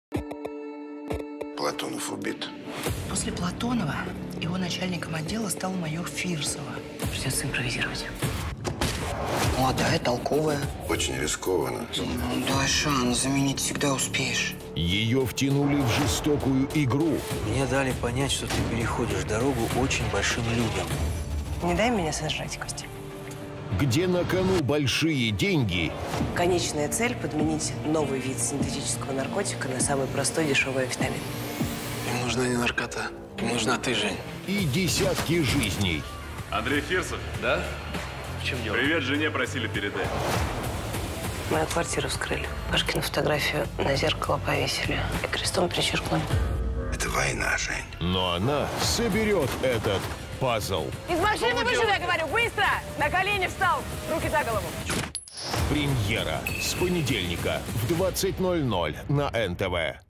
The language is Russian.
Платонов убит. После Платонова его начальником отдела стал майор Фирсова. Придется импровизировать. Молодая, толковая. Очень рискованно. Ну, дай шанс, заменить всегда успеешь. Ее втянули в жестокую игру. Мне дали понять, что ты переходишь дорогу очень большим людям. Не дай меня сожрать, Костя. Где на кону большие деньги. Конечная цель – подменить новый вид синтетического наркотика на самый простой дешевый витамин. Им нужна не наркота. Им нужна ты, Жень. И десятки жизней. Андрей Фирсов? Да? В чем дело? Привет, жене просили передать. Мою квартиру вскрыли. Пашкину фотографию на зеркало повесили и крестом перечеркнули. Это война, Жень. Но она соберет этот пазл. Из машины вышел, я говорю, быстро! На колени встал, руки за голову. Премьера с понедельника в 20:00 на НТВ.